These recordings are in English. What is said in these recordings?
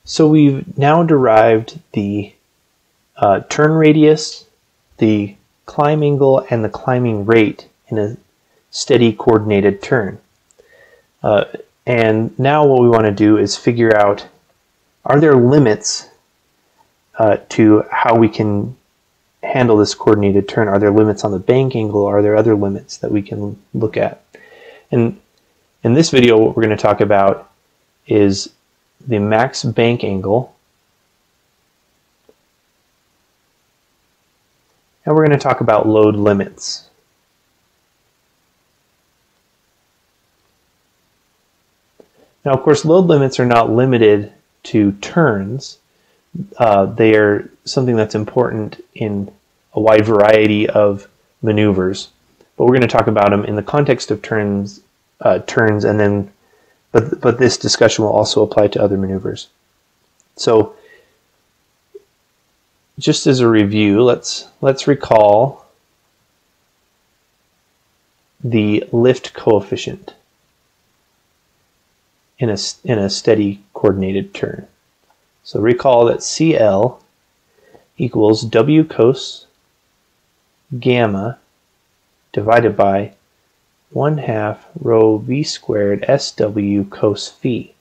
So we've now derived the turn radius, the climb angle, and the climbing rate in a steady coordinated turn. And now what we want to do is figure out, are there limits to how we can handle this coordinated turn? Are there limits on the bank angle? Are there other limits that we can look at? And in this video, what we're going to talk about is the max bank angle, and we're going to talk about load limits. Now, of course, load limits are not limited to turns. They are something that's important in a wide variety of maneuvers, but we're going to talk about them in the context of turns, and then, but this discussion will also apply to other maneuvers. So, just as a review, let's recall the lift coefficient in a steady coordinated turn. So recall that CL equals W cos gamma divided by 1/2 rho v squared SW cos phi.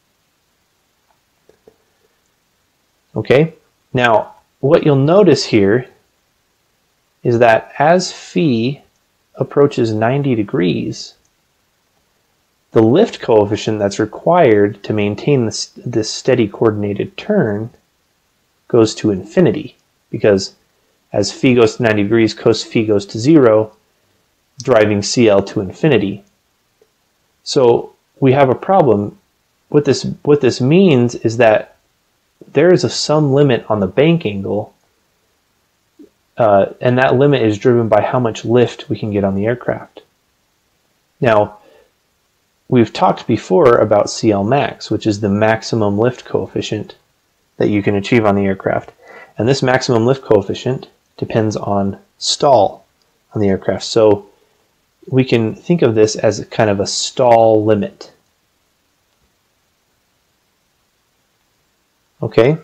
Okay, now what you'll notice here is that as phi approaches 90 degrees, the lift coefficient that's required to maintain this steady coordinated turn goes to infinity, because as phi goes to 90 degrees, cos phi goes to 0, driving CL to infinity. So we have a problem. What this means is that there is some limit on the bank angle, and that limit is driven by how much lift we can get on the aircraft. Now, we've talked before about CL max, which is the maximum lift coefficient that you can achieve on the aircraft. And this maximum lift coefficient depends on stall on the aircraft. So we can think of this as kind of a stall limit. Okay?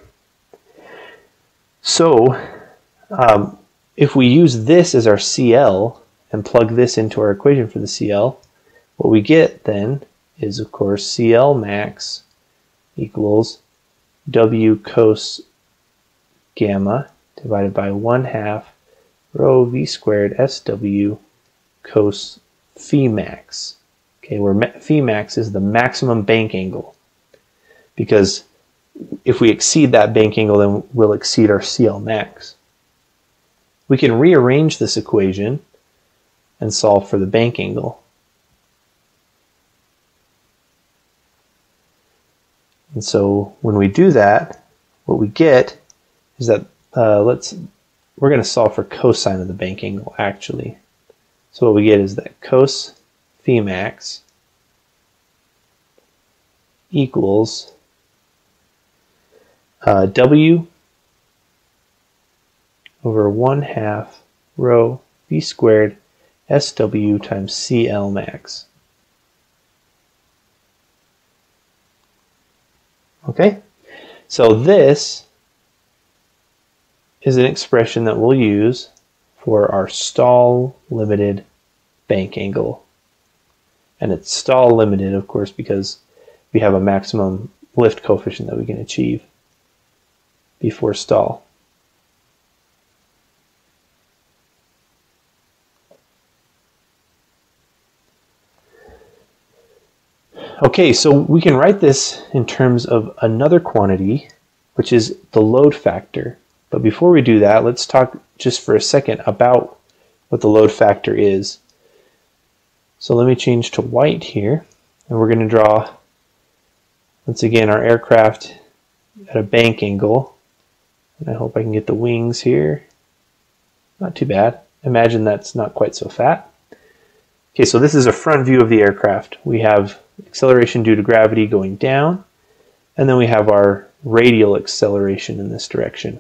So if we use this as our CL and plug this into our equation for the CL, what we get then is, of course, CL max equals W cos gamma divided by 1/2 rho v squared SW cos phi max. Okay, where phi max is the maximum bank angle, because if we exceed that bank angle, then we'll exceed our CL max. We can rearrange this equation and solve for the bank angle. And so when we do that, what we get is that we're going to solve for cosine of the bank angle, actually. So what we get is that cos phi max equals W over 1/2 rho v squared SW times CL max. Okay, so this is an expression that we'll use for our stall limited bank angle. And it's stall limited, of course, because we have a maximum lift coefficient that we can achieve before stall. Okay, so we can write this in terms of another quantity, which is the load factor. But before we do that, let's talk just for a second about what the load factor is. So let me change to white here, and we're going to draw, once again, our aircraft at a bank angle. And I hope I can get the wings here. Not too bad. Imagine that's not quite so fat. Okay, so this is a front view of the aircraft. We have acceleration due to gravity going down, and then we have our radial acceleration in this direction.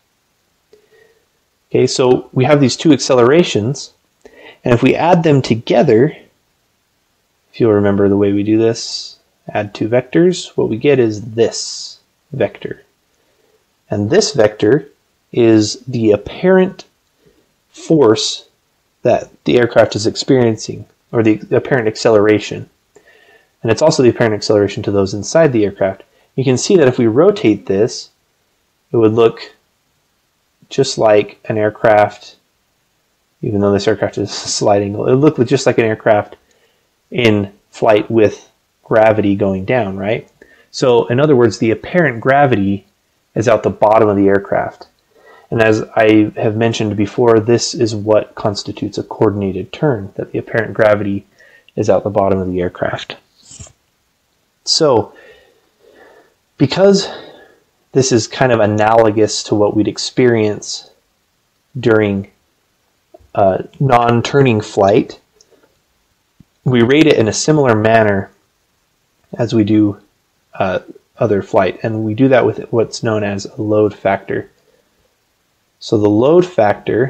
Okay, so we have these two accelerations, and if we add them together, if you'll remember the way we do this, add two vectors, what we get is this. vector. And this vector is the apparent force that the aircraft is experiencing, or the apparent acceleration. And it's also the apparent acceleration to those inside the aircraft. You can see that if we rotate this, it would look just like an aircraft, even though this aircraft is sliding, it would look just like an aircraft in flight with gravity going down, right? So in other words, the apparent gravity is out the bottom of the aircraft. And as I have mentioned before, this is what constitutes a coordinated turn, that the apparent gravity is out the bottom of the aircraft. So because this is kind of analogous to what we'd experience during non-turning flight, we rate it in a similar manner as we do other flight, and we do that with what's known as a load factor. So the load factor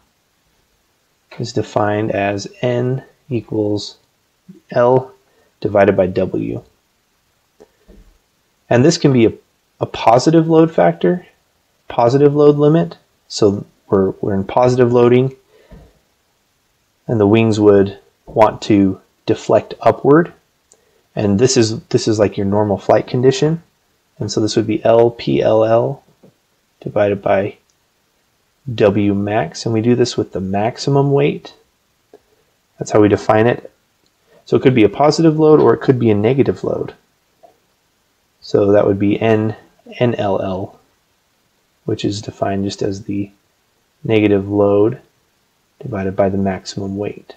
is defined as N equals L divided by W. And this can be a positive load factor, positive load limit. So we're in positive loading, and the wings would want to deflect upward. And this is like your normal flight condition. And so this would be LPLL divided by W max. And we do this with the maximum weight. That's how we define it. So it could be a positive load or it could be a negative load. So that would be NLL, which is defined just as the negative load divided by the maximum weight.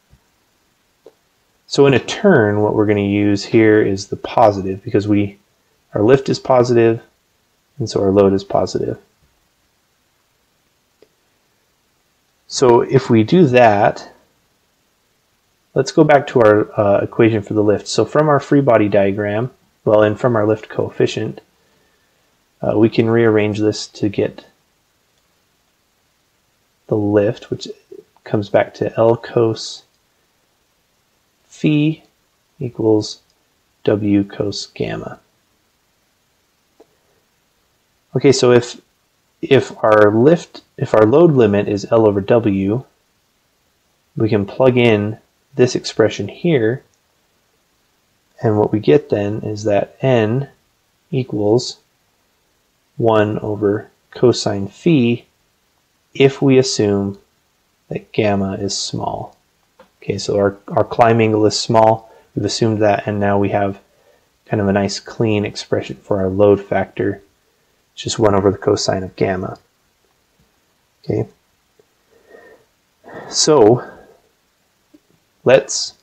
So in a turn, what we're going to use here is the positive, because our lift is positive, and so our load is positive. So if we do that, let's go back to our equation for the lift. So from our free body diagram, and from our lift coefficient, we can rearrange this to get the lift, which comes back to L cos phi equals W cos gamma. Okay, so if our load limit is L over W, we can plug in this expression here, and what we get then is that N equals 1 over cosine phi if we assume that gamma is small. Okay, so our climb angle is small. We've assumed that, and now we have kind of a nice clean expression for our load factor. It's just 1 over the cosine of gamma. Okay, so let's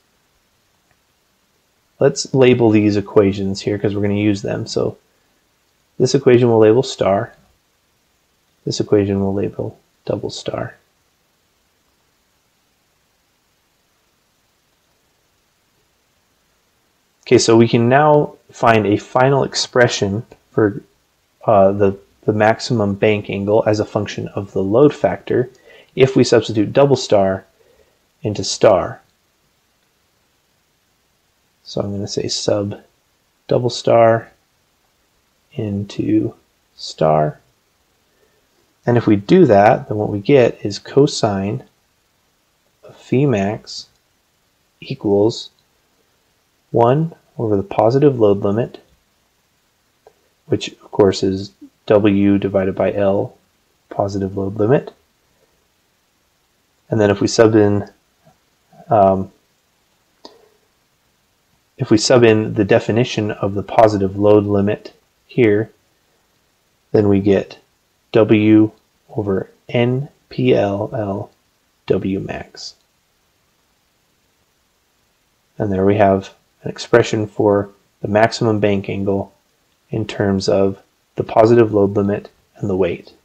label these equations here because we're going to use them. So this equation we'll label star. This equation we'll label double star. Okay, so we can now find a final expression for the maximum bank angle as a function of the load factor if we substitute double star into star. So I'm going to say sub double star into star. And if we do that, then what we get is cosine of phi max equals 1 over the positive load limit, which of course is W divided by L, positive load limit. And then if we sub in the definition of the positive load limit here, then we get W over NPLL W max. And there we have an expression for the maximum bank angle in terms of the positive load limit and the weight.